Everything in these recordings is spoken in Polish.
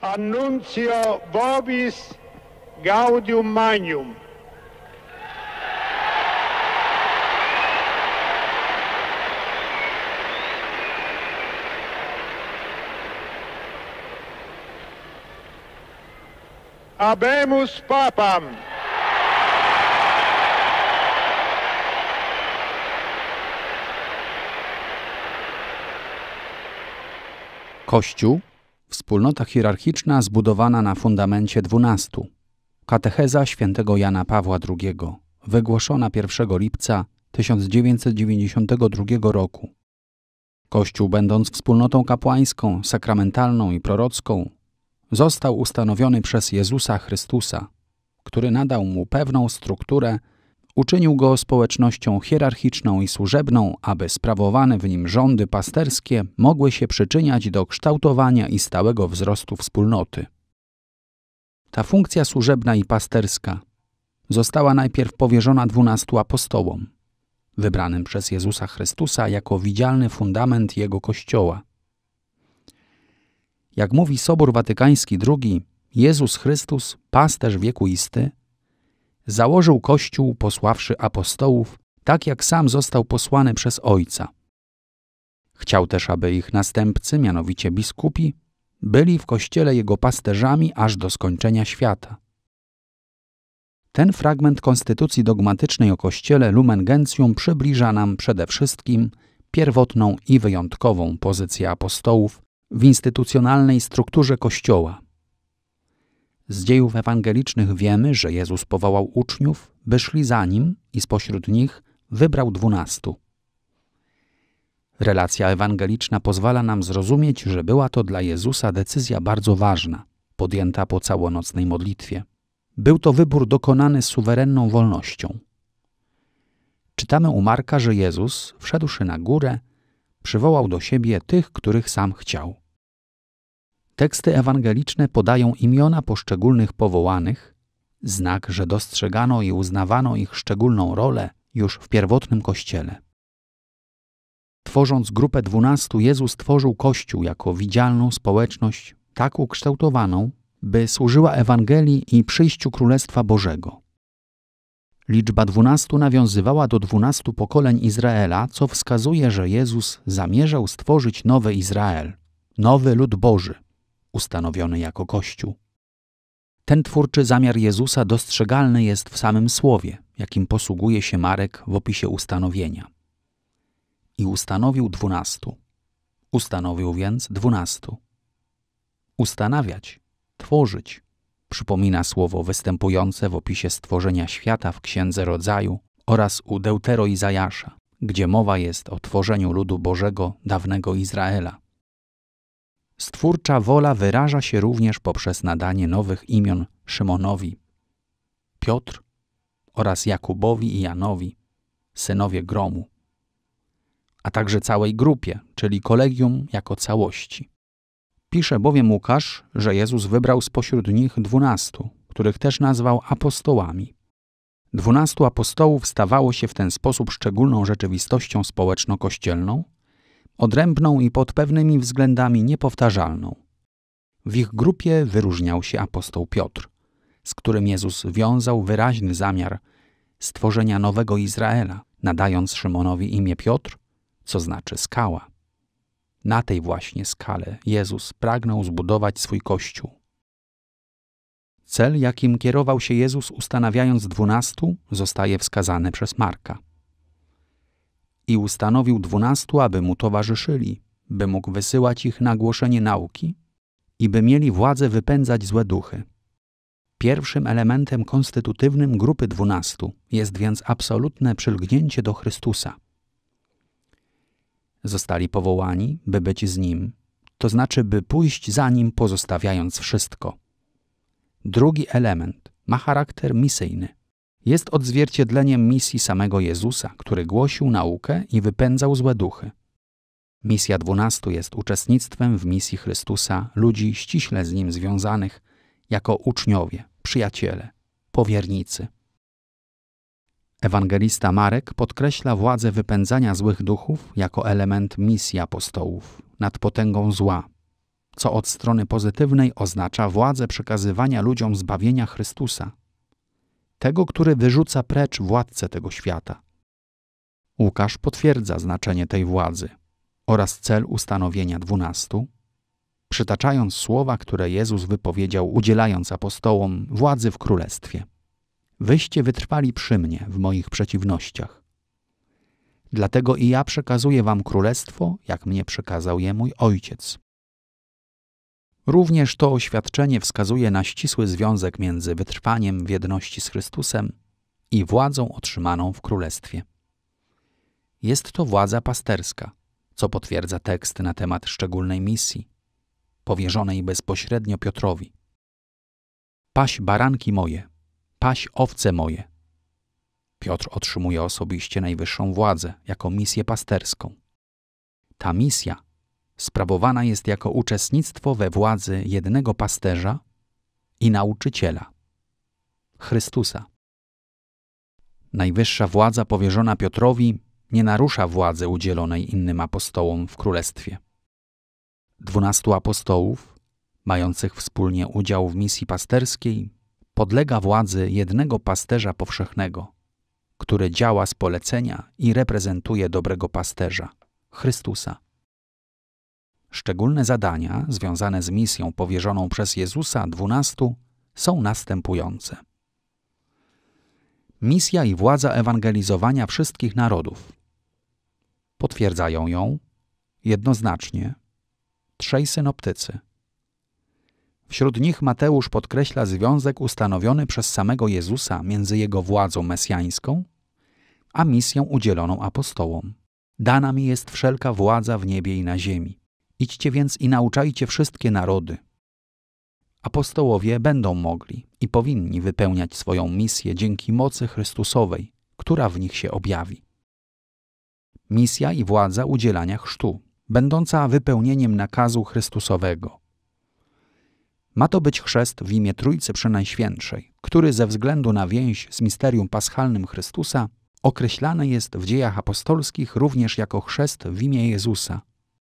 Annuncio vobis gaudium magnum. Habemus papam. Kościół, wspólnota hierarchiczna zbudowana na fundamencie 12. Katecheza świętego Jana Pawła II, wygłoszona 1 lipca 1992 roku. Kościół, będąc wspólnotą kapłańską, sakramentalną i prorocką, został ustanowiony przez Jezusa Chrystusa, który nadał mu pewną strukturę, uczynił go społecznością hierarchiczną i służebną, aby sprawowane w nim rządy pasterskie mogły się przyczyniać do kształtowania i stałego wzrostu wspólnoty. Ta funkcja służebna i pasterska została najpierw powierzona 12 apostołom, wybranym przez Jezusa Chrystusa jako widzialny fundament Jego Kościoła. Jak mówi Sobór Watykański II, Jezus Chrystus, pasterz wiekuisty, założył Kościół, posławszy apostołów, tak jak sam został posłany przez Ojca. Chciał też, aby ich następcy, mianowicie biskupi, byli w Kościele Jego pasterzami aż do skończenia świata. Ten fragment konstytucji dogmatycznej o Kościele Lumen Gentium przybliża nam przede wszystkim pierwotną i wyjątkową pozycję apostołów w instytucjonalnej strukturze Kościoła. Z dziejów ewangelicznych wiemy, że Jezus powołał uczniów, by szli za Nim i spośród nich wybrał 12. Relacja ewangeliczna pozwala nam zrozumieć, że była to dla Jezusa decyzja bardzo ważna, podjęta po całonocnej modlitwie. Był to wybór dokonany z suwerenną wolnością. Czytamy u Marka, że Jezus, wszedłszy na górę, przywołał do siebie tych, których sam chciał. Teksty ewangeliczne podają imiona poszczególnych powołanych, znak, że dostrzegano i uznawano ich szczególną rolę już w pierwotnym Kościele. Tworząc grupę 12, Jezus tworzył Kościół jako widzialną społeczność tak ukształtowaną, by służyła Ewangelii i przyjściu Królestwa Bożego. Liczba 12 nawiązywała do 12 pokoleń Izraela, co wskazuje, że Jezus zamierzał stworzyć nowy Izrael, nowy lud Boży, ustanowiony jako Kościół. Ten twórczy zamiar Jezusa dostrzegalny jest w samym słowie, jakim posługuje się Marek w opisie ustanowienia. I ustanowił 12. Ustanowił więc 12. Ustanawiać, tworzyć, przypomina słowo występujące w opisie stworzenia świata w Księdze Rodzaju oraz u Deutero-Izajasza, gdzie mowa jest o tworzeniu ludu Bożego dawnego Izraela. Stwórcza wola wyraża się również poprzez nadanie nowych imion Szymonowi, Piotr oraz Jakubowi i Janowi, synowie gromu, a także całej grupie, czyli kolegium jako całości. Pisze bowiem Łukasz, że Jezus wybrał spośród nich 12, których też nazwał apostołami. 12 apostołów stawało się w ten sposób szczególną rzeczywistością społeczno-kościelną, odrębną i pod pewnymi względami niepowtarzalną. W ich grupie wyróżniał się apostoł Piotr, z którym Jezus wiązał wyraźny zamiar stworzenia nowego Izraela, nadając Szymonowi imię Piotr, co znaczy skała. Na tej właśnie skale Jezus pragnął zbudować swój Kościół. Cel, jakim kierował się Jezus ustanawiając 12, zostaje wskazany przez Marka. I ustanowił 12, aby mu towarzyszyli, by mógł wysyłać ich na głoszenie nauki i by mieli władzę wypędzać złe duchy. Pierwszym elementem konstytutywnym grupy 12 jest więc absolutne przylgnięcie do Chrystusa. Zostali powołani, by być z Nim, to znaczy, by pójść za Nim, pozostawiając wszystko. Drugi element ma charakter misyjny. Jest odzwierciedleniem misji samego Jezusa, który głosił naukę i wypędzał złe duchy. Misja 12 jest uczestnictwem w misji Chrystusa ludzi ściśle z Nim związanych jako uczniowie, przyjaciele, powiernicy. Ewangelista Marek podkreśla władzę wypędzania złych duchów jako element misji apostołów nad potęgą zła. co od strony pozytywnej oznacza władzę przekazywania ludziom zbawienia Chrystusa, tego, który wyrzuca precz władcę tego świata. Łukasz potwierdza znaczenie tej władzy oraz cel ustanowienia 12, przytaczając słowa, które Jezus wypowiedział, udzielając apostołom władzy w królestwie. Wyście wytrwali przy mnie w moich przeciwnościach. Dlatego i ja przekazuję wam królestwo, jak mnie przekazał je mój Ojciec. Również to oświadczenie wskazuje na ścisły związek między wytrwaniem w jedności z Chrystusem i władzą otrzymaną w królestwie. Jest to władza pasterska, co potwierdza tekst na temat szczególnej misji, powierzonej bezpośrednio Piotrowi. Paś baranki moje, paś owce moje. Piotr otrzymuje osobiście najwyższą władzę jako misję pasterską. Ta misja sprawowana jest jako uczestnictwo we władzy jednego pasterza i nauczyciela, Chrystusa. Najwyższa władza powierzona Piotrowi nie narusza władzy udzielonej innym apostołom w królestwie. 12 apostołów, mających wspólnie udział w misji pasterskiej, podlega władzy jednego pasterza powszechnego, który działa z polecenia i reprezentuje dobrego pasterza, Chrystusa. Szczególne zadania związane z misją powierzoną przez Jezusa 12 są następujące. Misja i władza ewangelizowania wszystkich narodów. Potwierdzają ją jednoznacznie 3 synoptycy. Wśród nich Mateusz podkreśla związek ustanowiony przez samego Jezusa między jego władzą mesjańską a misją udzieloną apostołom. Dana mi jest wszelka władza w niebie i na ziemi. Idźcie więc i nauczajcie wszystkie narody. Apostołowie będą mogli i powinni wypełniać swoją misję dzięki mocy Chrystusowej, która w nich się objawi. Misja i władza udzielania chrztu, będąca wypełnieniem nakazu Chrystusowego. Ma to być chrzest w imię Trójcy Przenajświętszej, który ze względu na więź z misterium paschalnym Chrystusa określany jest w dziejach apostolskich również jako chrzest w imię Jezusa.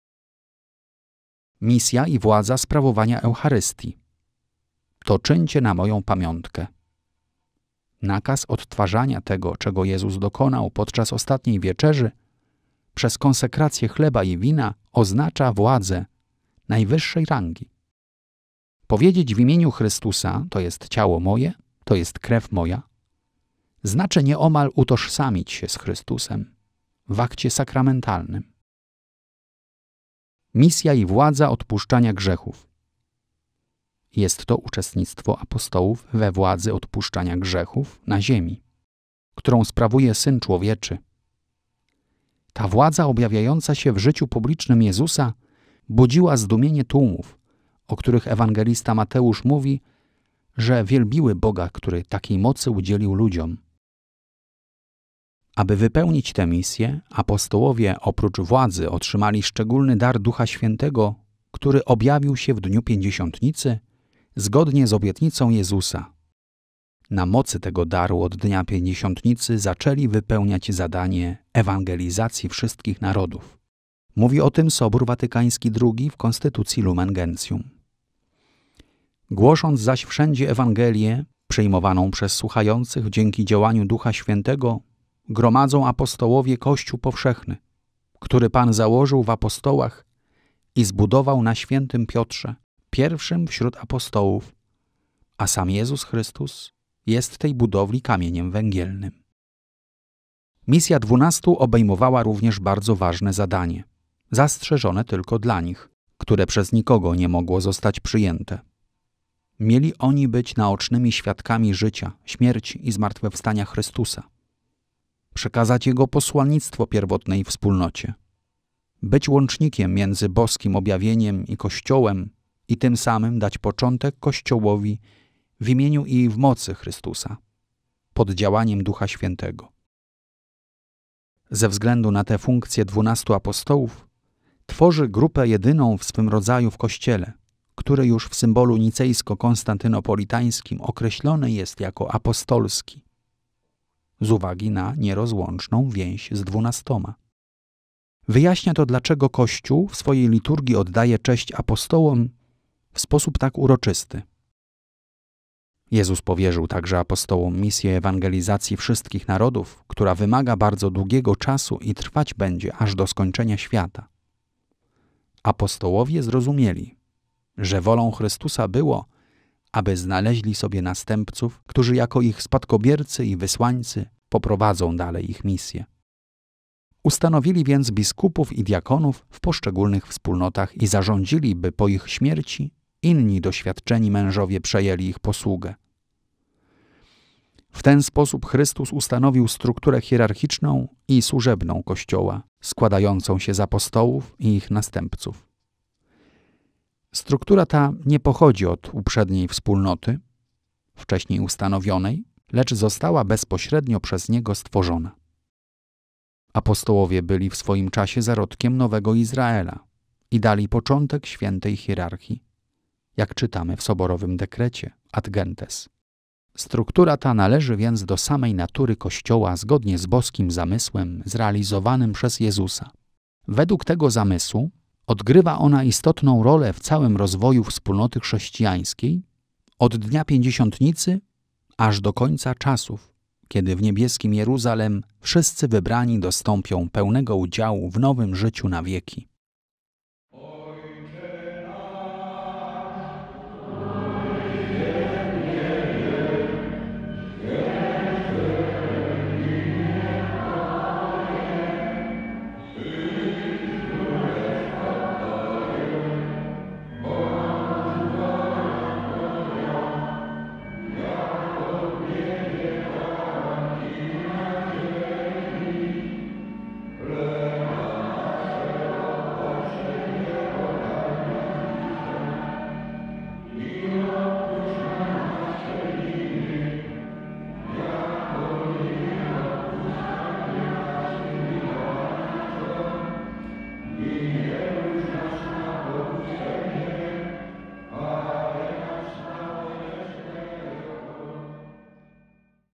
Misja i władza sprawowania Eucharystii. To czyńcie na moją pamiątkę. Nakaz odtwarzania tego, czego Jezus dokonał podczas ostatniej wieczerzy, przez konsekrację chleba i wina oznacza władzę najwyższej rangi. Powiedzieć w imieniu Chrystusa, to jest ciało moje, to jest krew moja, znaczy nieomal utożsamić się z Chrystusem w akcie sakramentalnym. Misja i władza odpuszczania grzechów. Jest to uczestnictwo apostołów we władzy odpuszczania grzechów na ziemi, którą sprawuje Syn Człowieczy. Ta władza objawiająca się w życiu publicznym Jezusa budziła zdumienie tłumów, o których ewangelista Mateusz mówi, że wielbiły Boga, który takiej mocy udzielił ludziom. Aby wypełnić tę misję, apostołowie oprócz władzy otrzymali szczególny dar Ducha Świętego, który objawił się w dniu Pięćdziesiątnicy, zgodnie z obietnicą Jezusa. Na mocy tego daru od dnia Pięćdziesiątnicy zaczęli wypełniać zadanie ewangelizacji wszystkich narodów. Mówi o tym Sobór Watykański II w Konstytucji Lumen Gentium. Głosząc zaś wszędzie Ewangelię, przyjmowaną przez słuchających dzięki działaniu Ducha Świętego, gromadzą apostołowie Kościół powszechny, który Pan założył w apostołach i zbudował na świętym Piotrze, pierwszym wśród apostołów, a sam Jezus Chrystus jest tej budowli kamieniem węgielnym. Misja 12 obejmowała również bardzo ważne zadanie, zastrzeżone tylko dla nich, które przez nikogo nie mogło zostać przyjęte. Mieli oni być naocznymi świadkami życia, śmierci i zmartwychwstania Chrystusa, przekazać Jego posłannictwo pierwotnej wspólnocie, być łącznikiem między boskim objawieniem i Kościołem i tym samym dać początek Kościołowi w imieniu i w mocy Chrystusa, pod działaniem Ducha Świętego. Ze względu na tę funkcję 12 apostołów tworzy grupę jedyną w swym rodzaju w Kościele, który już w symbolu nicejsko-konstantynopolitańskim określony jest jako apostolski, z uwagi na nierozłączną więź z 12. Wyjaśnia to, dlaczego Kościół w swojej liturgii oddaje cześć apostołom w sposób tak uroczysty. Jezus powierzył także apostołom misję ewangelizacji wszystkich narodów, która wymaga bardzo długiego czasu i trwać będzie aż do skończenia świata. Apostołowie zrozumieli, że wolą Chrystusa było, aby znaleźli sobie następców, którzy jako ich spadkobiercy i wysłańcy poprowadzą dalej ich misję. Ustanowili więc biskupów i diakonów w poszczególnych wspólnotach i zarządzili, by po ich śmierci inni doświadczeni mężowie przejęli ich posługę. W ten sposób Chrystus ustanowił strukturę hierarchiczną i służebną Kościoła, składającą się z apostołów i ich następców. Struktura ta nie pochodzi od uprzedniej wspólnoty, wcześniej ustanowionej, lecz została bezpośrednio przez Niego stworzona. Apostołowie byli w swoim czasie zarodkiem nowego Izraela i dali początek świętej hierarchii, jak czytamy w soborowym dekrecie Ad Gentes. Struktura ta należy więc do samej natury Kościoła zgodnie z boskim zamysłem zrealizowanym przez Jezusa. Według tego zamysłu odgrywa ona istotną rolę w całym rozwoju wspólnoty chrześcijańskiej od dnia Pięćdziesiątnicy aż do końca czasów, kiedy w niebieskim Jeruzalem wszyscy wybrani dostąpią pełnego udziału w nowym życiu na wieki.